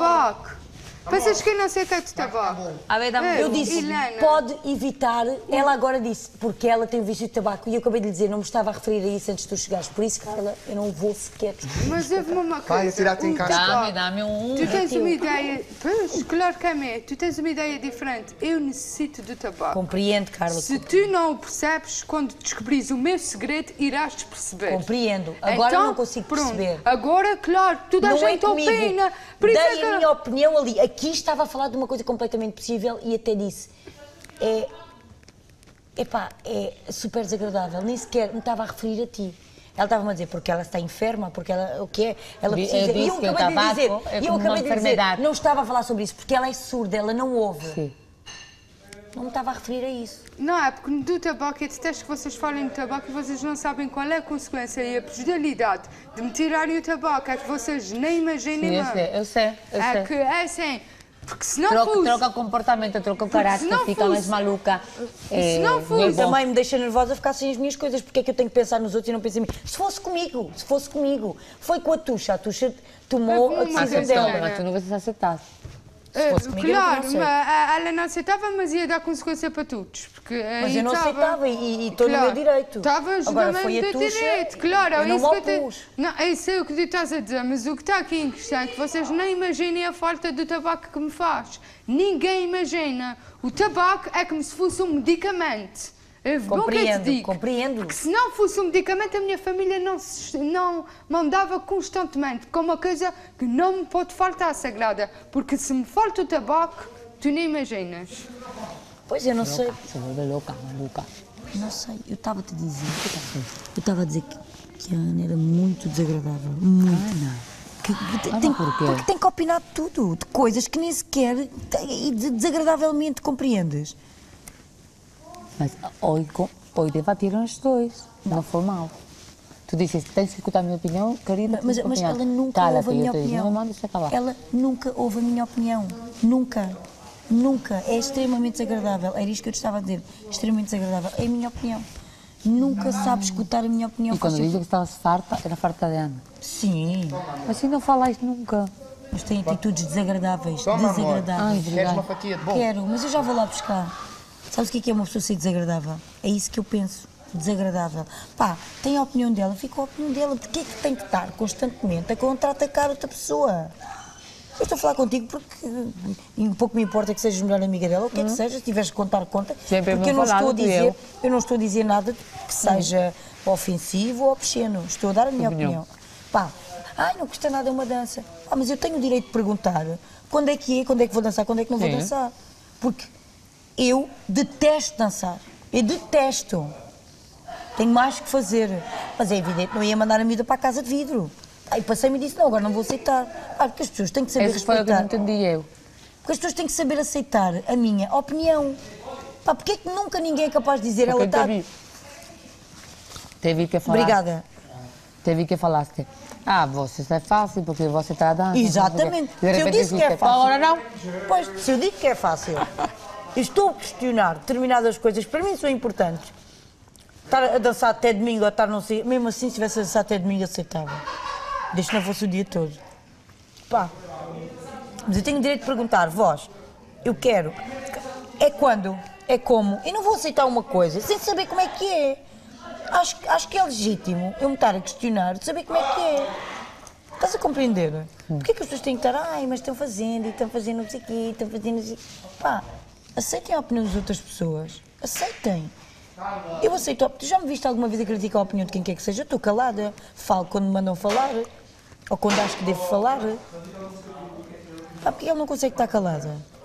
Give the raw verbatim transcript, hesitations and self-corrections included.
tabaco. Pensas que eu não sei o que é de tabaco? A ver, dá-me- Eu disse, Helena. pode evitar. Ela agora disse, porque ela tem o vício de tabaco. E eu acabei de lhe dizer, não me estava a referir a isso antes de tu chegares. Por isso, Carla, eu não vou sequer discutir. Mas houve-me uma coisa. Vai, atirar-te em o casa. tabaco. Dá-me, dá-me um... Tu tens uma ideia... Pois, claro que é meu. Tu tens uma ideia diferente. Eu necessito do tabaco. Compreendo, Carla. Se tu não o percebes, quando descobris o meu segredo, irás te perceber. Compreendo. Agora Então, não consigo pronto. perceber. Agora, claro, toda a Não é gente comigo. opina. Por isso Dei é a que... minha opinião ali. Aqui estava a falar de uma coisa completamente possível e até disse. É. Epá, é super desagradável. Nem sequer me estava a referir a ti. Ela estava-me a dizer porque ela está enferma, porque ela. O que é? Ela Eu precisa. E eu disse que o acabei de dizer. tabaco é E eu como uma acabei de dizer. enfermidade. Não estava a falar sobre isso porque ela é surda, ela não ouve. Sim. Não me estava a referir a isso. Não, é porque do tabaco, eu detesto que vocês falem de tabaco e vocês não sabem qual é a consequência e a prejudicialidade de me tirarem o tabaco. É que vocês nem imaginem, Sim, eu mano. sei, eu sei, eu É sei. que é assim, porque se não Troca, fosse... troca comportamento, troca o Porque caráter, se não fica mais fosse- maluca. se não fosse- é E bom. também me deixa nervosa ficar sem as minhas coisas. Porque é que eu tenho que pensar nos outros e não pensar em mim? Se fosse comigo, se fosse comigo. Foi com a Tuxa. A Tuxa tomou Mas a uma decisão questão, dela. Mas tu não vais aceitar. Eh, fosse comigo, eu claro, não sei. mas a- ela não aceitava, mas ia dar consequência para todos. Porque Mas aí eu não estava- aceitava e- e estou no Claro, meu direito. Estava Agora justamente foi a no Tuxa, direito, claro. eu é não isso me que eu te- opus. Não, é isso é o que tu estás a dizer, mas o que está aqui em questão é que vocês nem imaginem a falta do tabaco que me faz. Ninguém imagina. O tabaco é como se fosse um medicamento. É bom que eu te Compreendo, digo. compreendo. Porque se não fosse um medicamento, a minha família não, se, não me andava constantemente com uma coisa que não me pode faltar, Sagrada. Porque se me falta o tabaco, tu nem imaginas. Pois eu não sei. Se volve louca, maluca. Não sei. Eu estava-te a dizer. Eu estava a dizer que, que a Ana era muito desagradável. Muito. Ana. Que, que tem, Ana, porquê? Porque tem que opinar de tudo. De coisas que nem sequer. E de- desagradavelmente, compreendes? Mas hoje, co- hoje debatiram os dois, não foi mal. Tu disseste, tens que escutar a minha opinião, querida. Mas, tens que mas opinar. ela nunca Cala-te, ouve a minha eu te disse, opinião. Não me mandes acabar. Ela nunca ouve a minha opinião. Nunca. Nunca. É extremamente desagradável. Era isto que eu te estava a dizer. Extremamente desagradável. É a minha opinião. Nunca sabe escutar a minha opinião. E quando Faz dizes que sempre- estavas farta, era farta de Ana. Sim. Mas se não falas nunca. Mas tem atitudes desagradáveis. Toma, amor. Ai, Desagradáveis. Queres obrigada. uma fatia de bolo? Quero, mas eu já vou lá buscar. Sabes o que é que é uma pessoa ser desagradável? É isso que eu penso. Desagradável. Pá, tem a opinião dela, fica a opinião dela. Porquê é que tem que estar constantemente a contra-atacar outra pessoa? Eu estou a falar contigo porque um pouco me importa que sejas melhor amiga dela, o que é que seja, se tiveres que contar, conta. Sempre porque eu me não estou a falaram, tu e dizer, eu. eu não estou a dizer nada que seja ofensivo ou obsceno. Estou a dar a minha Opinião. opinião. Pá, ai, não custa nada uma dança. Ah, mas eu tenho o direito de perguntar quando é que é, quando é que vou dançar, quando é que não vou Sim. dançar. Porque eu detesto dançar. Eu detesto. Tenho mais que fazer. Mas é evidente que não ia mandar a miúda para a casa de vidro. Aí passei-me e disse, não, agora não vou aceitar. Ah, porque as pessoas têm que saber Esse foi o que não respeitar. entendi eu. Porque as pessoas têm que saber aceitar a minha opinião. Pá, porque é que nunca ninguém é capaz de dizer, ela Porque está... teve, teve que falar. Obrigada. Teve que falaste. Ah, você está fácil porque você está a dança. Exatamente. De Se eu repente disse que é disseste, fácil... agora não. Pois, se eu digo que é fácil, estou a questionar determinadas coisas que para mim são importantes. Estar a dançar até domingo ou estar não sei... Mesmo assim, se tivesse a dançar até domingo, aceitava. Desde que não fosse o dia todo. Pá. Mas eu tenho o direito de perguntar, vós, eu quero... É quando? É como? Eu não vou aceitar uma coisa sem saber como é que é. Acho, acho que é legítimo eu me estar a questionar de saber como é que é. Estás a compreender? Porquê que as pessoas têm que estar, ai, mas estão fazendo, e estão fazendo não sei o quê, estão fazendo não sei o quê. Pá, aceitem a opinião das outras pessoas. Aceitem. Eu aceito a opinião. Já me viste alguma vez a criticar a opinião de quem quer que seja? Eu estou calada. Falo quando me mandam falar. Ou quando acho que devo falar. Pá, porque ele não consegue estar calada?